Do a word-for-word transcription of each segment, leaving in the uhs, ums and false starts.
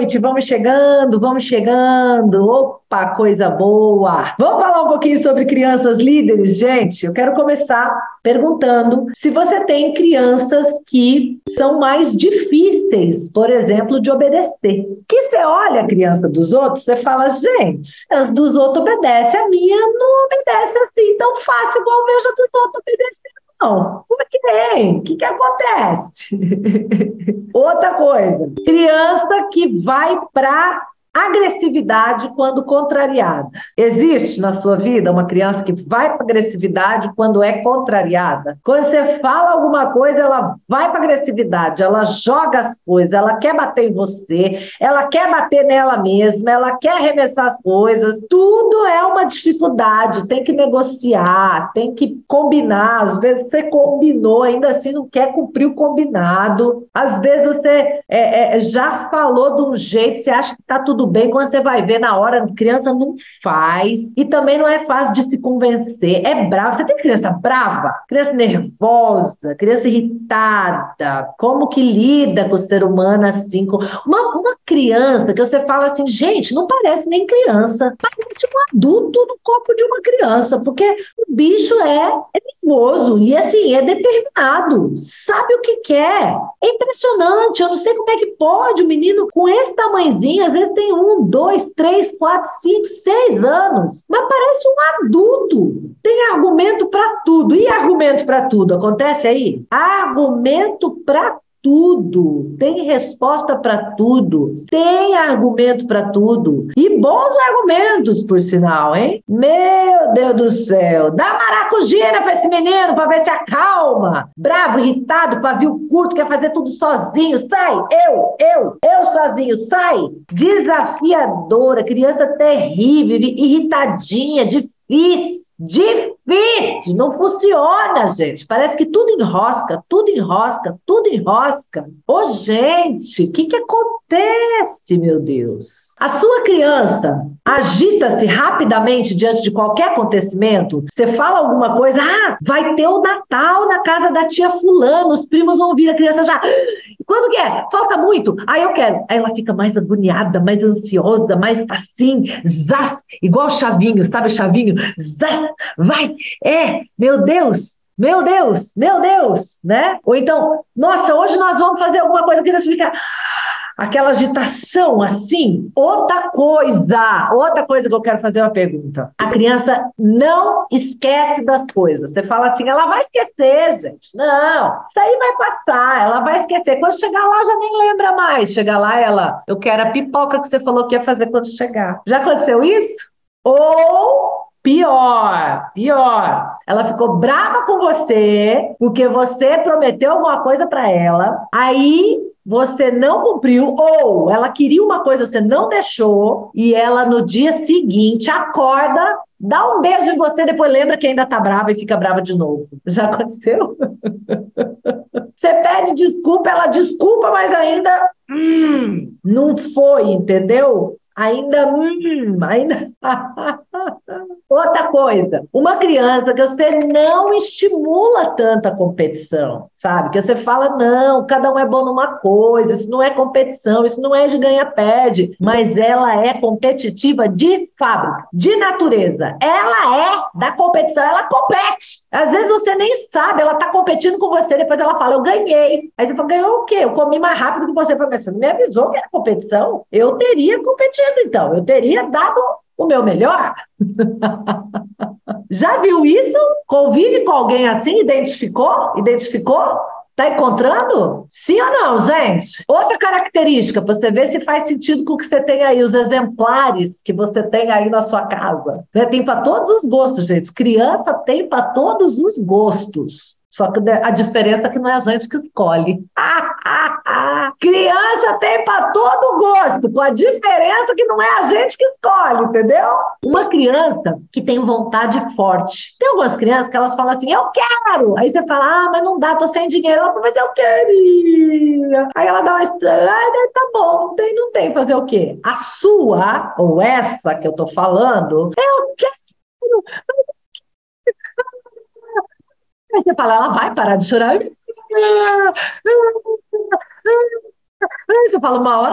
noite, vamos chegando, vamos chegando. Opa, coisa boa! Vamos falar um pouquinho sobre crianças líderes, gente? Eu quero começar perguntando se você tem crianças que são mais difíceis, por exemplo, de obedecer. Que você olha a criança dos outros, você fala, gente, as dos outros obedecem, a minha não obedece assim tão fácil igual eu vejo a dos outros obedecer. Não, por quê? O que que acontece? Outra coisa, criança que vai para agressividade quando contrariada. Existe na sua vida uma criança que vai para agressividade quando é contrariada? Quando você fala alguma coisa, ela vai para agressividade, ela joga as coisas, ela quer bater em você, ela quer bater nela mesma, ela quer arremessar as coisas. Tudo é uma dificuldade, tem que negociar, tem que combinar. Às vezes você combinou, ainda assim não quer cumprir o combinado. Às vezes você é, é, já falou de um jeito, você acha que está tudo bem, quando você vai ver na hora, a criança não faz, e também não é fácil de se convencer, é bravo. Você tem criança brava, criança nervosa, criança irritada, como que lida com o ser humano assim, com uma, uma criança que você fala assim, gente, não parece nem criança, parece um adulto no corpo de uma criança, porque o bicho é, é nervoso, e assim, é determinado, sabe o que quer, é impressionante, eu não sei como é que pode, o menino com esse tamanhozinho, às vezes tem um, dois, três, quatro, cinco, seis anos, mas parece um adulto. Tem argumento para tudo. E argumento para tudo? Acontece aí? Argumento para tudo. Tem resposta para tudo. Tem argumento para tudo. E bons argumentos, por sinal, hein? Meu Deus do céu. Dá maracujina para esse menino, para ver se acalma. Bravo, irritado, pavio curto, quer fazer tudo sozinho. Sai, eu, eu, eu sozinho, sai. Desafiadora, criança terrível, irritadinha, difícil. Difícil, não funciona, gente. Parece que tudo enrosca, tudo enrosca, tudo enrosca. Ô, gente, o que que acontece, meu Deus? A sua criança agita-se rapidamente diante de qualquer acontecimento? Você fala alguma coisa, ah, vai ter o Natal na casa da tia fulana, os primos vão vir, a criança já... Quando que é? Falta muito. Aí eu quero. Aí ela fica mais agoniada, mais ansiosa, mais assim, zaz, igual Chavinho, sabe Chavinho? Zaz, vai, é, meu Deus, meu Deus, meu Deus, né? Ou então, nossa, hoje nós vamos fazer alguma coisa, a criança fica... Aquela agitação assim. Outra coisa, outra coisa que eu quero fazer uma pergunta. A criança não esquece das coisas. Você fala assim, ela vai esquecer, gente. Não, isso aí vai passar, ela vai esquecer. Quando chegar lá, já nem lembra mais. Chegar lá, ela, eu quero a pipoca que você falou que ia fazer quando chegar. Já aconteceu isso? Ou... Pior, pior. Ela ficou brava com você porque você prometeu alguma coisa para ela, aí você não cumpriu, ou ela queria uma coisa, você não deixou, e ela no dia seguinte acorda, dá um beijo em você, depois lembra que ainda tá brava e fica brava de novo. Já aconteceu? Você pede desculpa, ela desculpa, mas ainda hum, não foi, entendeu? Ainda, hum, ainda... Outra coisa, uma criança que você não estimula tanta competição, sabe? Que você fala, não, cada um é bom numa coisa, isso não é competição, isso não é de ganha-pede, mas ela é competitiva de fábrica, de natureza. Ela é da competição, ela compete. Às vezes você nem sabe, ela está competindo com você, depois ela fala, eu ganhei. Aí você fala, ganhou o quê? Eu comi mais rápido que você. Você não me avisou que era competição? Eu teria competido, então. Eu teria dado o meu melhor. Já viu isso? Convive com alguém assim? Identificou? Identificou? Tá encontrando? Sim ou não, gente? Outra característica, para você ver se faz sentido com o que você tem aí, os exemplares que você tem aí na sua casa. Né? Tem para todos os gostos, gente. Criança tem para todos os gostos. Só que a diferença é que não é a gente que escolhe. Criança tem para todo gosto, com a diferença que não é a gente que escolhe, entendeu? Uma criança que tem vontade forte. Tem algumas crianças que elas falam assim, eu quero! Aí você fala, ah, mas não dá, tô sem dinheiro. Ela fala, mas eu queria. Aí ela dá uma estranha, ah, tá bom, não tem, não tem, fazer o quê? A sua, ou essa que eu tô falando, eu quero! Aí você fala, ela vai parar de chorar. Aí você fala, uma hora vai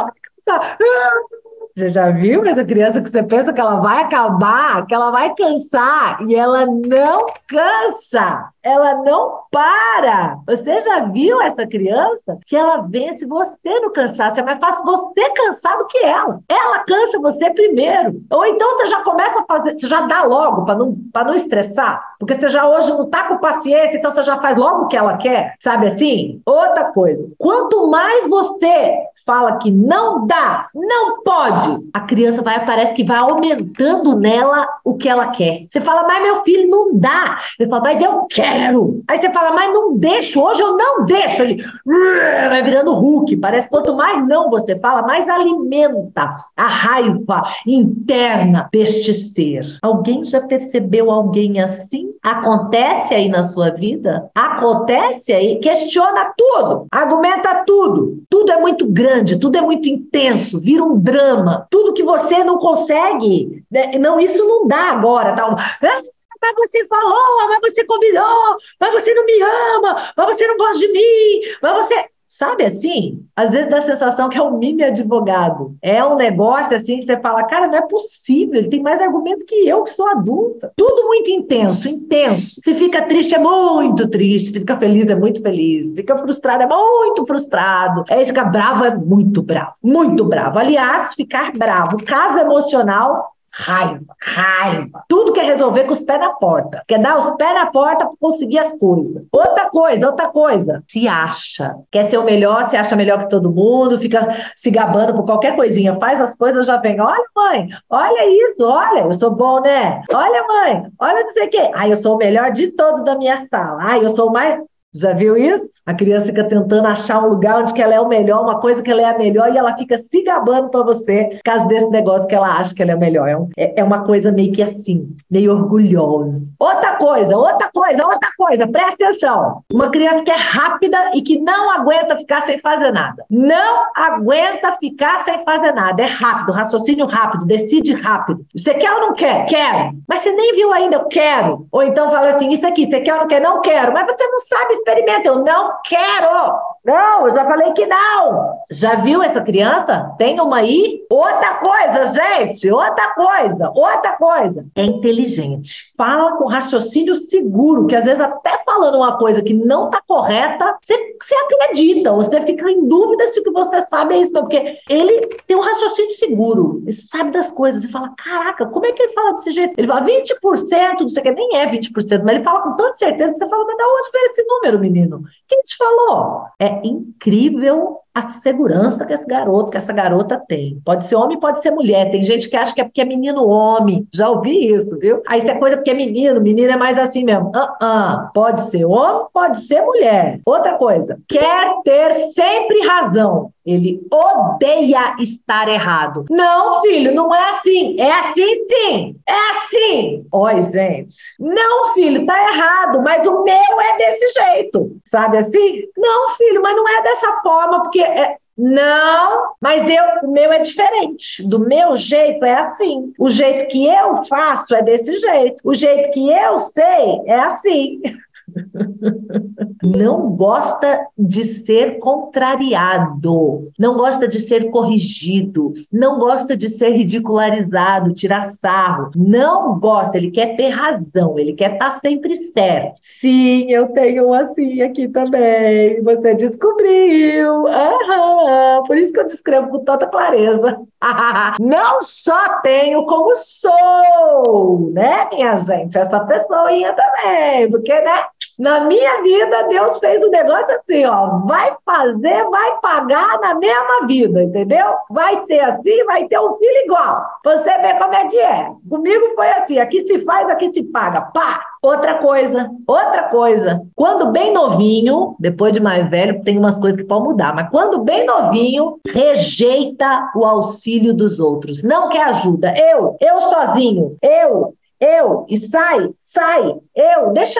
cansa. Você já viu essa criança que você pensa que ela vai acabar, que ela vai cansar, e ela não cansa, ela não para. Você já viu essa criança que ela vence você no cansaço? É mais fácil você cansar do que ela. Ela cansa você primeiro. Ou então você já começa a fazer, você já dá logo para não, para não estressar, porque você já hoje não está com paciência, então você já faz logo o que ela quer, sabe assim? Outra coisa, quanto mais você fala que não dá, não pode, a criança vai, parece que vai aumentando nela o que ela quer. Você fala, mas meu filho, não dá. Ele fala, mas eu quero. Aí você fala, mas não deixo, hoje eu não deixo. Ele vai virando Hulk. Parece que quanto mais não você fala, mais alimenta a raiva interna deste ser. Alguém já percebeu alguém assim? Acontece aí na sua vida? Acontece aí? Questiona tudo, argumenta tudo. Tudo é muito grande, tudo é muito intenso, vira um drama. Tudo que você não consegue, né? Não, isso não dá agora. Tá? Ah, mas você falou, mas você combinou, mas você não me ama, mas você não gosta de mim, mas você... Sabe assim? Às vezes dá a sensação que é um mini advogado. É um negócio assim que você fala, cara, não é possível, ele tem mais argumento que eu, que sou adulta. Tudo muito intenso, intenso. Se fica triste, é muito triste. Se fica feliz, é muito feliz. Se fica frustrado, é muito frustrado. É, se fica bravo, é muito bravo. Muito bravo. Aliás, ficar bravo, caso emocional... Raiva, raiva. Tudo quer resolver com os pés na porta. Quer dar os pés na porta para conseguir as coisas. Outra coisa, outra coisa. Se acha. Quer ser o melhor, se acha melhor que todo mundo, fica se gabando por qualquer coisinha. Faz as coisas, já vem. Olha, mãe, olha isso, olha, eu sou bom, né? Olha, mãe, olha não sei o quê. Ai, eu sou o melhor de todos da minha sala. Ai, eu sou o mais... Já viu isso? A criança fica tentando achar um lugar onde que ela é o melhor, uma coisa que ela é a melhor, e ela fica se gabando para você, por causa desse negócio que ela acha que ela é o melhor. É, um, é, é uma coisa meio que assim, meio orgulhosa. Outra coisa, outra coisa, outra coisa, presta atenção. Uma criança que é rápida e que não aguenta ficar sem fazer nada. Não aguenta ficar sem fazer nada. É rápido, raciocínio rápido, decide rápido. Você quer ou não quer? Quero. Mas você nem viu ainda, eu quero. Ou então fala assim, isso aqui, você quer ou não quer? Não quero. Mas você não sabe experimenta, eu não quero. Não, eu já falei que não. Já viu essa criança? Tem uma aí? Outra coisa, gente, outra coisa, outra coisa. É inteligente. Fala com raciocínio seguro, que às vezes até falando uma coisa que não está correta, você, você acredita, você fica em dúvida se o que você sabe é isso, porque ele tem um raciocínio seguro, ele sabe das coisas, e fala, caraca, como é que ele fala desse jeito? Ele fala vinte por cento, não sei o que, nem é vinte por cento, mas ele fala com tanta certeza que você fala, mas da onde veio esse número, menino? Quem te falou? É incrível a segurança que esse garoto, que essa garota tem. Pode ser homem, pode ser mulher. Tem gente que acha que é porque é menino homem. Já ouvi isso, viu? Aí isso é coisa porque é menino, menino é mais assim mesmo. Uh-uh. Pode ser homem, pode ser mulher. Outra coisa, quer ter sempre razão. Ele odeia estar errado. Não, filho, não é assim. É assim sim. É assim. Oi, gente. Não, filho, tá errado, mas o meu é desse jeito. Sabe assim? Não, filho, mas não é dessa forma, porque... É... Não, mas eu, o meu é diferente. Do meu jeito é assim. O jeito que eu faço é desse jeito. O jeito que eu sei é assim. Não gosta de ser contrariado, não gosta de ser corrigido, não gosta de ser ridicularizado, tirar sarro, não gosta, ele quer ter razão, ele quer estar sempre certo. Sim, eu tenho um assim aqui também, você descobriu, uhum. Por isso que eu descrevo com tanta clareza. Não só tenho como sou, né, minha gente, essa pessoinha também, porque, né, na minha vida, Deus fez um negócio assim, ó, vai fazer, vai pagar na mesma vida, entendeu? Vai ser assim, vai ter um filho igual. Você vê como é que é. Comigo foi assim, aqui se faz, aqui se paga, pá. Outra coisa, outra coisa, quando bem novinho, depois de mais velho, tem umas coisas que podem mudar, mas quando bem novinho, rejeita o auxílio dos outros, não quer ajuda. Eu, eu sozinho, eu... Eu, e sai, sai, eu, deixa eu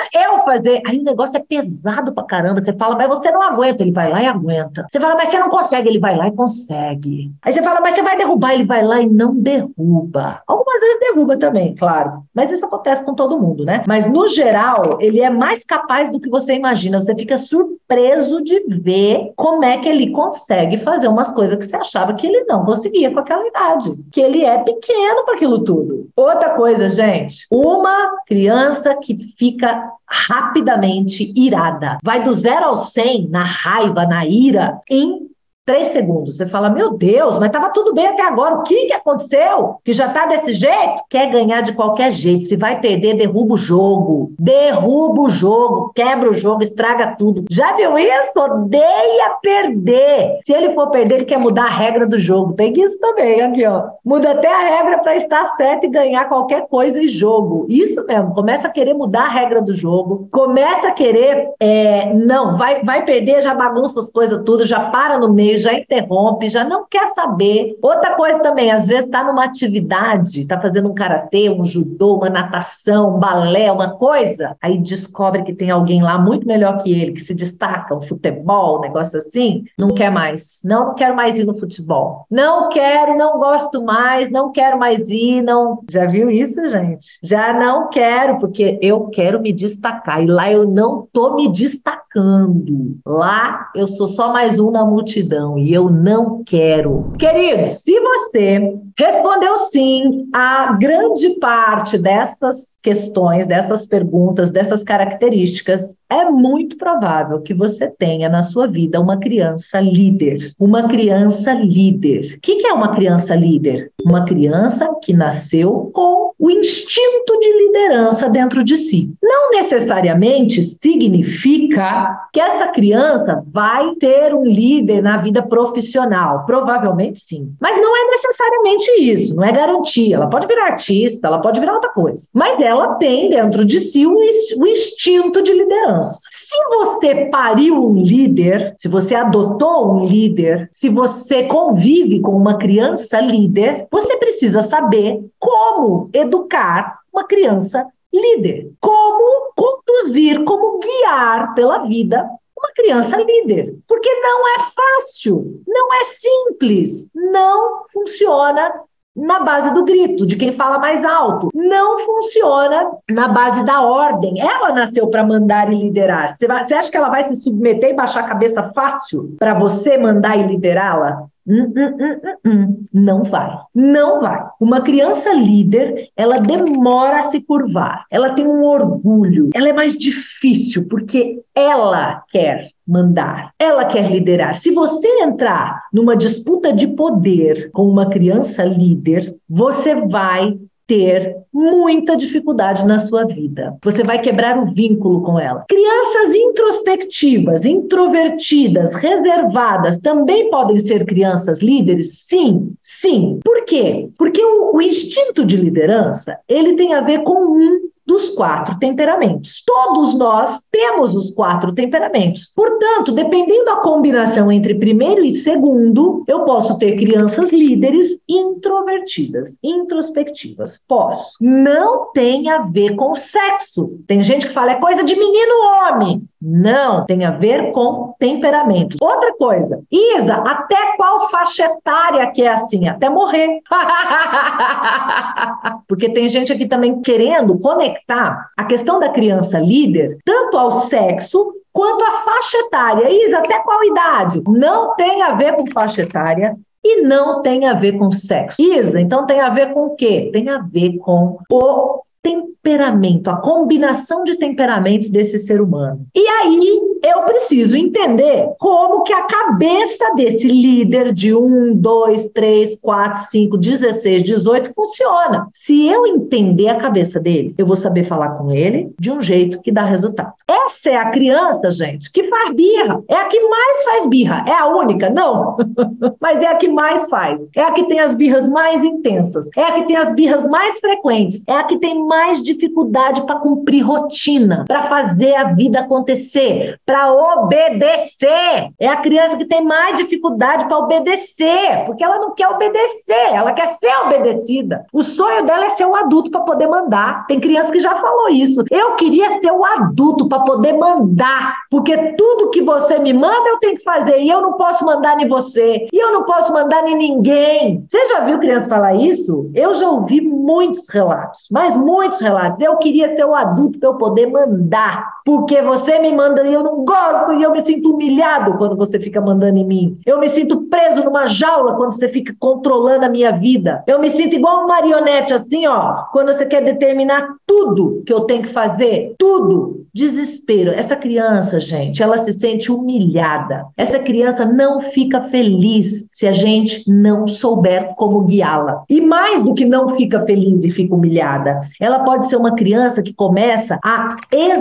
fazer. Aí o negócio é pesado pra caramba. Você fala, mas você não aguenta. Ele vai lá e aguenta. Você fala, mas você não consegue. Ele vai lá e consegue. Aí você fala, mas você vai derrubar. Ele vai lá e não derruba. Algumas vezes derruba também, claro. Mas isso acontece com todo mundo, né? Mas no geral, ele é mais capaz do que você imagina. Você fica surpreso de ver como é que ele consegue fazer umas coisas que você achava que ele não conseguia com aquela idade. Que ele é pequeno para aquilo tudo. Outra coisa, gente. Uma criança que fica rapidamente irada. Vai do zero ao cem na raiva, na ira, em três segundos. Você fala, meu Deus, mas estava tudo bem até agora. O que, que aconteceu? Que já está desse jeito? Quer ganhar de qualquer jeito. Se vai perder, derruba o jogo. Derruba o jogo, quebra o jogo, estraga tudo. Já viu isso? Odeia perder. Se ele for perder, ele quer mudar a regra do jogo. Tem isso também, aqui, ó. Muda até a regra para estar certo e ganhar qualquer coisa em jogo. Isso mesmo. Começa a querer mudar a regra do jogo. Começa a querer, é, não, vai, vai perder, já bagunça as coisas tudo, já para no meio, já interrompe, já não quer saber. Outra coisa também, às vezes está numa atividade, está fazendo um karatê, um judô, uma natação, um balé, uma coisa, aí descobre que tem alguém lá muito melhor que ele, que se destaca, um futebol, um negócio assim, não quer mais. Não, não quero mais ir no futebol. Não quero, não gosto mais, não quero mais ir, não... Já viu isso, gente? Já não quero, porque eu quero me destacar, e lá eu não tô me destacando. Lá eu sou só mais um na multidão. E eu não quero. Queridos, se você respondeu sim a grande parte dessas questões, dessas perguntas, dessas características, é muito provável que você tenha na sua vida uma criança líder. Uma criança líder. O que é uma criança líder? Uma criança que nasceu com o instinto de liderança dentro de si. Não necessariamente significa que essa criança vai ter um líder na vida profissional. Provavelmente sim. Mas não é necessariamente isso, não é garantia. Ela pode virar artista, ela pode virar outra coisa. Mas ela tem dentro de si o instinto de liderança. Se você pariu um líder, se você adotou um líder, se você convive com uma criança líder, você precisa saber como educar uma criança líder. Como conduzir, como guiar pela vida uma criança líder. Porque não é fácil, não é simples, não funciona na base do grito, de quem fala mais alto. Não funciona na base da ordem. Ela nasceu para mandar e liderar. Você, vai, você acha que ela vai se submeter e baixar a cabeça fácil para você mandar e liderá-la? Hum, hum, hum, hum, hum. Não vai, não vai. Uma criança líder, ela demora a se curvar, ela tem um orgulho, ela é mais difícil porque ela quer mandar, ela quer liderar. Se você entrar numa disputa de poder com uma criança líder, você vai ter muita dificuldade na sua vida. Você vai quebrar o vínculo com ela. Crianças introspectivas, introvertidas, reservadas, também podem ser crianças líderes? Sim, sim. Por quê? Porque o, o instinto de liderança, ele tem a ver com um dos quatro temperamentos. Todos nós temos os quatro temperamentos. Portanto, dependendo da combinação entre primeiro e segundo, eu posso ter crianças líderes introvertidas, introspectivas. Posso. Não tem a ver com sexo. Tem gente que fala, é coisa de menino homem. Não, tem a ver com temperamentos. Outra coisa, Isa, até qual faixa etária que é assim? Até morrer. Porque tem gente aqui também querendo conectar a questão da criança líder tanto ao sexo quanto à faixa etária. Isa, até qual idade? Não tem a ver com faixa etária e não tem a ver com sexo. Isa, então tem a ver com o quê? Tem a ver com o temperamento, a combinação de temperamentos desse ser humano. E aí eu preciso entender como que a cabeça desse líder de um, dois, três, quatro, cinco, dezesseis, dezoito funciona. Se eu entender a cabeça dele, eu vou saber falar com ele de um jeito que dá resultado. Essa é a criança, gente, que faz birra. É a que mais faz birra. É a única? Não. Mas é a que mais faz. É a que tem as birras mais intensas. É a que tem as birras mais frequentes. É a que tem mais dificuldade para cumprir rotina, para fazer a vida acontecer, para para obedecer. É a criança que tem mais dificuldade para obedecer, porque ela não quer obedecer, ela quer ser obedecida. O sonho dela é ser o adulto para poder mandar. Tem criança que já falou isso. Eu queria ser o adulto para poder mandar, porque tudo que você me manda eu tenho que fazer, e eu não posso mandar em você, e eu não posso mandar em ninguém. Você já viu criança falar isso? Eu já ouvi muitos relatos, mas muitos relatos. Eu queria ser o adulto para eu poder mandar, porque você me manda e eu não gosto, e eu me sinto humilhado quando você fica mandando em mim. Eu me sinto preso numa jaula quando você fica controlando a minha vida. Eu me sinto igual uma marionete assim, ó, quando você quer determinar tudo que eu tenho que fazer, tudo. Desespero. Essa criança, gente, ela se sente humilhada. Essa criança não fica feliz se a gente não souber como guiá-la. E mais do que não fica feliz e fica humilhada, ela pode ser uma criança que começa a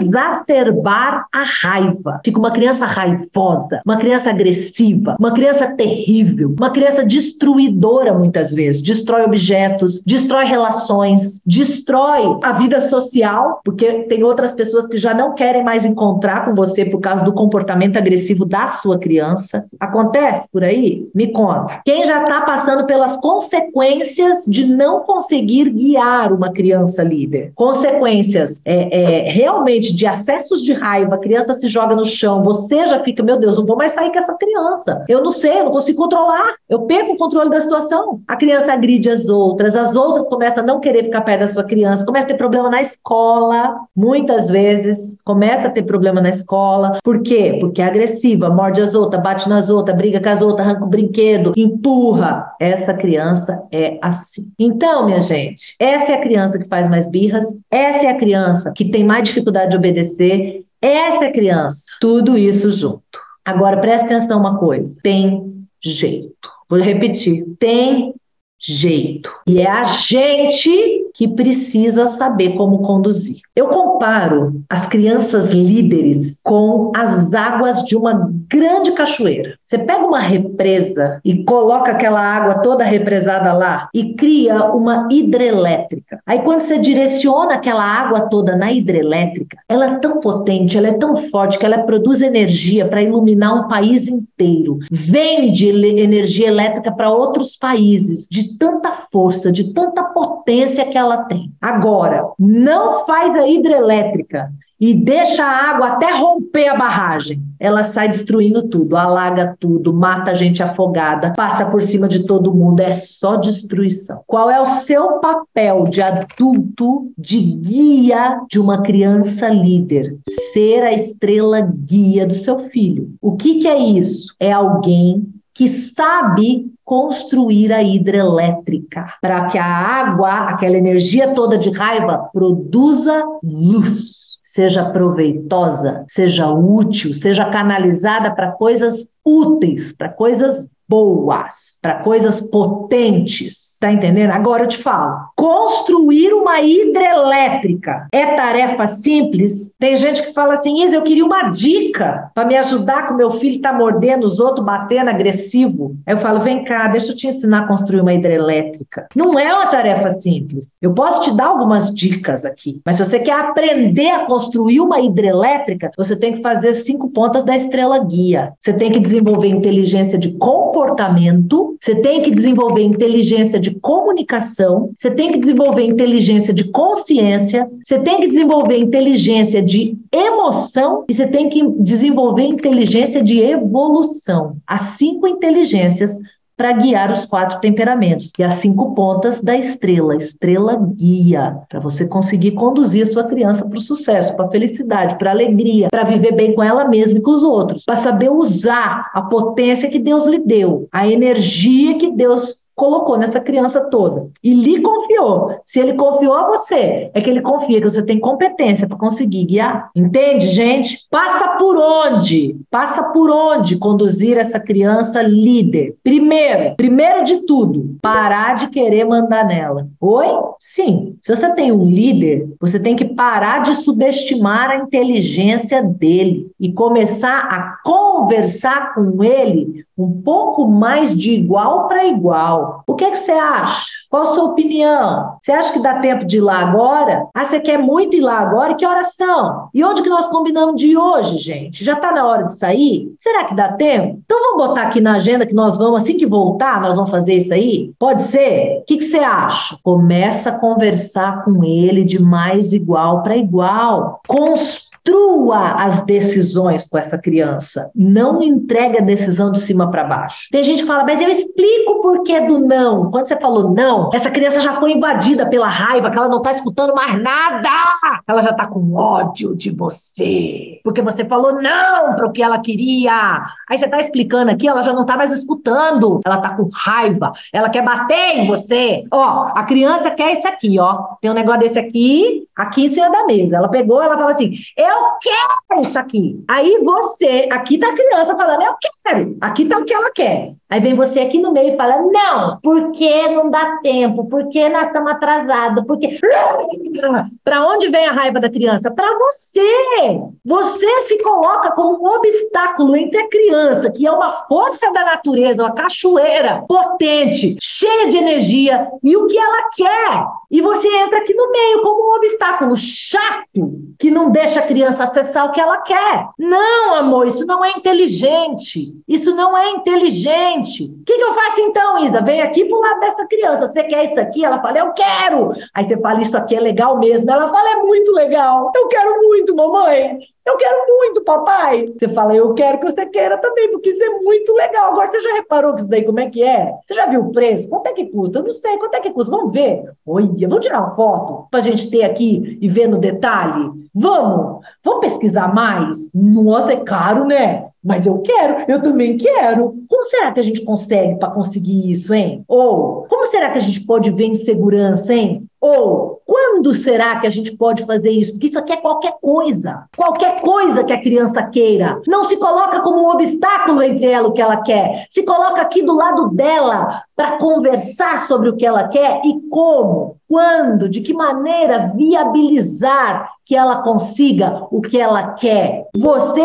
exacerbar a raiva. Fica uma criança raivosa, uma criança agressiva, uma criança terrível, uma criança destruidora muitas vezes. Destrói objetos, destrói relações, destrói a vida social, porque tem outras pessoas que já não querem mais encontrar com você por causa do comportamento agressivo da sua criança. Acontece por aí? Me conta. Quem já está passando pelas consequências de não conseguir guiar uma criança líder? Consequências é, é, realmente de acessos de raiva, a criança se joga no chão, você já fica, meu Deus, não vou mais sair com essa criança. Eu não sei, eu não consigo controlar. Eu perco o controle da situação. A criança agride as outras, as outras começam a não querer ficar perto da sua criança, começa a ter problema na escola, muitas vezes começa a ter problema na escola. Por quê? Porque é agressiva, morde as outras, bate nas outras, briga com as outras, arranca o brinquedo, empurra. Essa criança é assim. Então, minha gente, essa é a criança que faz mais birras, essa é a criança que tem mais dificuldade de obedecer, essa é a criança. Tudo isso junto. Agora, presta atenção uma coisa. Tem jeito. Vou repetir. Tem jeito. E é a gente que precisa saber como conduzir. Eu comparo as crianças líderes com as águas de uma grande cachoeira. Você pega uma represa e coloca aquela água toda represada lá e cria uma hidrelétrica. Aí quando você direciona aquela água toda na hidrelétrica, ela é tão potente, ela é tão forte que ela produz energia para iluminar um país inteiro. Vende energia elétrica para outros países de tanta força, de tanta potência que ela tem. Agora, não faz a hidrelétrica e deixa a água até romper a barragem. Ela sai destruindo tudo, alaga tudo, mata a gente afogada, passa por cima de todo mundo, é só destruição. Qual é o seu papel de adulto, de guia de uma criança líder? Ser a estrela guia do seu filho. O que que é isso? É alguém que sabe construir a hidrelétrica para que a água, aquela energia toda de raiva, produza luz, seja proveitosa, seja útil, seja canalizada para coisas úteis, para coisas boas, para coisas potentes. Tá entendendo? Agora eu te falo. Construir uma hidrelétrica é tarefa simples? Tem gente que fala assim, Isa, eu queria uma dica para me ajudar com meu filho tá mordendo os outros, batendo, agressivo. Aí eu falo, vem cá, deixa eu te ensinar a construir uma hidrelétrica. Não é uma tarefa simples. Eu posso te dar algumas dicas aqui, mas se você quer aprender a construir uma hidrelétrica, você tem que fazer cinco pontas da estrela guia. Você tem que desenvolver inteligência de comportamento, você tem que desenvolver inteligência de comunicação, você tem que desenvolver inteligência de consciência, você tem que desenvolver inteligência de emoção e você tem que desenvolver inteligência de evolução. As cinco inteligências para guiar os quatro temperamentos e as cinco pontas da estrela, estrela guia, para você conseguir conduzir a sua criança para o sucesso, para a felicidade, para a alegria, para viver bem com ela mesma e com os outros, para saber usar a potência que Deus lhe deu, a energia que Deus colocou nessa criança toda e lhe confiou. Se ele confiou a você, é que ele confia que você tem competência para conseguir guiar. Entende, gente? Passa por onde? Passa por onde conduzir essa criança líder? Primeiro, primeiro de tudo, parar de querer mandar nela. Oi? Sim. Se você tem um líder, você tem que parar de subestimar a inteligência dele e começar a conversar com ele um pouco mais de igual para igual. legal. O que é que você acha? Qual a sua opinião? Você acha que dá tempo de ir lá agora? Ah, você quer muito ir lá agora? E que horas são? E onde que nós combinamos de ir hoje, gente? Já está na hora de sair? Será que dá tempo? Então vamos botar aqui na agenda que nós vamos, assim que voltar, nós vamos fazer isso aí? Pode ser? O que que você acha? Começa a conversar com ele de mais igual para igual. Construa as decisões com essa criança. Não entregue a decisão de cima para baixo. Tem gente que fala, mas eu explico o porquê do não. Quando você falou não, essa criança já foi invadida pela raiva, que ela não está escutando mais nada. Ela já está com ódio de você. Porque você falou não para o que ela queria. Aí você está explicando aqui, ela já não está mais escutando. Ela está com raiva. Ela quer bater em você. Ó, a criança quer isso aqui, ó. Tem um negócio desse aqui, aqui em cima da mesa. Ela pegou, ela fala assim, eu quero isso aqui. Aí você, aqui tá a criança falando, eu quero. Aqui tá o que ela quer. Aí vem você aqui no meio e fala, não, porque não dá tempo, porque nós estamos atrasados, porque... Para onde vem a raiva da criança? Para você. Você se coloca como um obstáculo entre a criança, que é uma força da natureza, uma cachoeira potente, cheia de energia, e o que ela quer. E você entra aqui no meio como um obstáculo chato, que não deixa a criança acessar o que ela quer. Não, amor, isso não é inteligente. Isso não é inteligente. O que, que eu faço então, Isa? Vem aqui pro lado dessa criança. Você quer isso aqui? Ela fala, eu quero. Aí você fala, isso aqui é legal mesmo. Ela fala, é muito legal. Eu quero muito, mamãe. Eu quero muito, papai. Você fala, eu quero que você queira também, porque isso é muito legal. Agora, você já reparou que isso daí como é que é? Você já viu o preço? Quanto é que custa? Eu não sei. Quanto é que custa? Vamos ver. Olha, vamos tirar uma foto pra gente ter aqui e ver no detalhe? Vamos? Vamos pesquisar mais? Nossa, é caro, né? Mas eu quero, eu também quero. Como será que a gente consegue para conseguir isso, hein? Ou, como será que a gente pode ver em segurança, hein? Ou, quando será que a gente pode fazer isso? Porque isso aqui é qualquer coisa. Qualquer coisa que a criança queira. Não se coloca como um obstáculo entre ela o que ela quer. Se coloca aqui do lado dela para conversar sobre o que ela quer e como, quando, de que maneira viabilizar que ela consiga o que ela quer. Você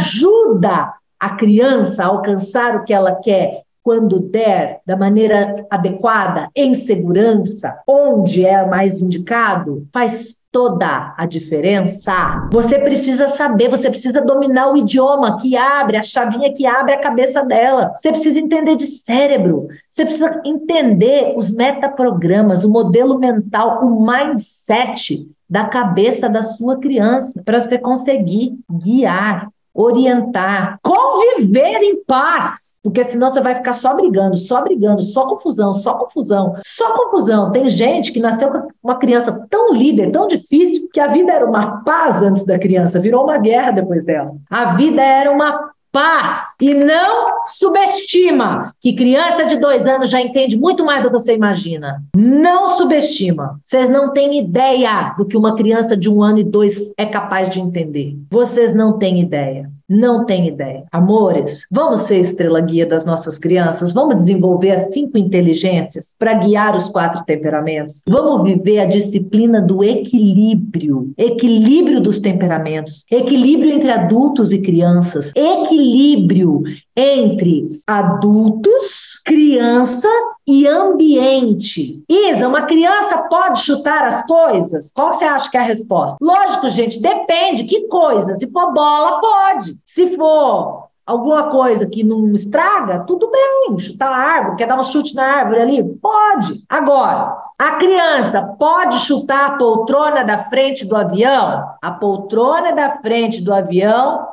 ajuda a criança a alcançar o que ela quer quando der, da maneira adequada, em segurança, onde é mais indicado, faz toda a diferença. Você precisa saber, você precisa dominar o idioma que abre, a chavinha que abre a cabeça dela. Você precisa entender de cérebro, você precisa entender os metaprogramas, o modelo mental, o mindset da cabeça da sua criança, para você conseguir guiar, orientar, conviver em paz, porque senão você vai ficar só brigando, só brigando, só confusão, só confusão, só confusão. Tem gente que nasceu com uma criança tão líder, tão difícil, que a vida era uma paz antes da criança, virou uma guerra depois dela. A vida era uma paz. E não subestima que criança de dois anos já entende muito mais do que você imagina. Não subestima. Vocês não têm ideia do que uma criança de um ano e dois é capaz de entender. Vocês não têm ideia. Não têm ideia. Amores, vamos ser estrela guia das nossas crianças? Vamos desenvolver as cinco inteligências para guiar os quatro temperamentos? Vamos viver a disciplina do equilíbrio. Equilíbrio dos temperamentos. Equilíbrio entre adultos e crianças. Equilíbrio entre adultos, crianças e ambiente. Isa, uma criança pode chutar as coisas? Qual você acha que é a resposta? Lógico, gente, depende. Que coisa? Se for bola, pode. Se for alguma coisa que não estraga, tudo bem. Chutar a árvore, quer dar um chute na árvore ali? Pode. Agora, a criança pode chutar a poltrona da frente do avião? A poltrona da frente do avião,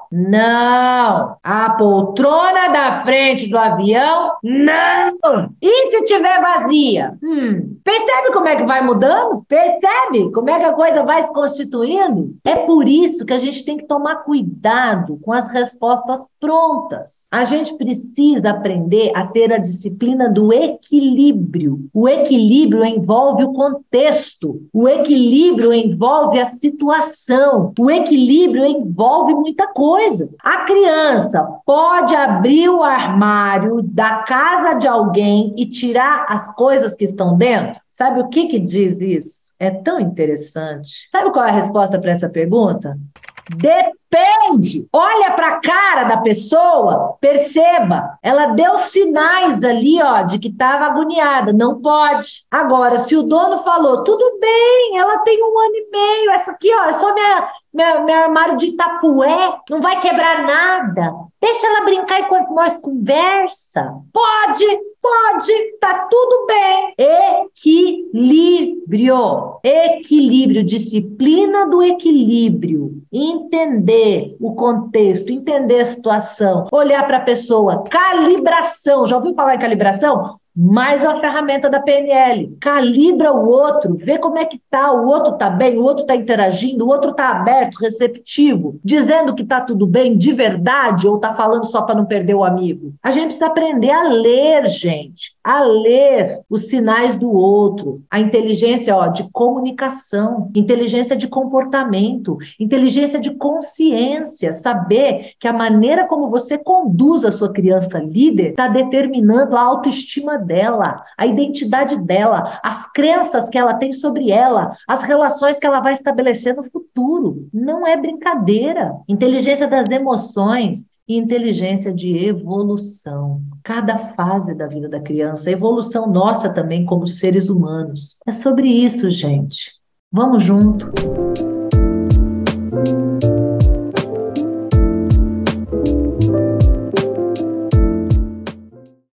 não. A poltrona da frente do avião, não. E se tiver vazia? Hum, percebe como é que vai mudando? Percebe como é que a coisa vai se constituindo? É por isso que a gente tem que tomar cuidado com as respostas prontas. A gente precisa aprender a ter a disciplina do equilíbrio. O equilíbrio envolve o contexto. O equilíbrio envolve a situação. O equilíbrio envolve muita coisa. A criança pode abrir o armário da casa de alguém e tirar as coisas que estão dentro? Sabe o que que diz isso? É tão interessante. Sabe qual é a resposta para essa pergunta? Depende. Suspende, olha para a cara da pessoa, perceba, ela deu sinais ali, ó, de que estava agoniada, não pode. Agora, se o dono falou, tudo bem, ela tem um ano e meio, essa aqui, ó, é só minha, minha, meu armário de tapué, não vai quebrar nada. Deixa ela brincar enquanto nós conversa. Pode, pode, tá tudo bem. Equilíbrio, equilíbrio, disciplina do equilíbrio. Entender o contexto, entender a situação, olhar para a pessoa, calibração. Já ouviu falar em calibração? Mais uma ferramenta da P N L. Calibra o outro, vê como é que tá, o outro tá bem, o outro tá interagindo, o outro tá aberto, receptivo, dizendo que tá tudo bem de verdade ou tá falando só para não perder o amigo. A gente precisa aprender a ler, gente, a ler os sinais do outro, a inteligência, ó, de comunicação, inteligência de comportamento, inteligência de consciência, saber que a maneira como você conduz a sua criança líder está determinando a autoestima dela, a identidade dela, as crenças que ela tem sobre ela, as relações que ela vai estabelecer no futuro. Não é brincadeira. Inteligência das emoções e inteligência de evolução. Cada fase da vida da criança, a evolução nossa também como seres humanos. É sobre isso, gente. Vamos junto.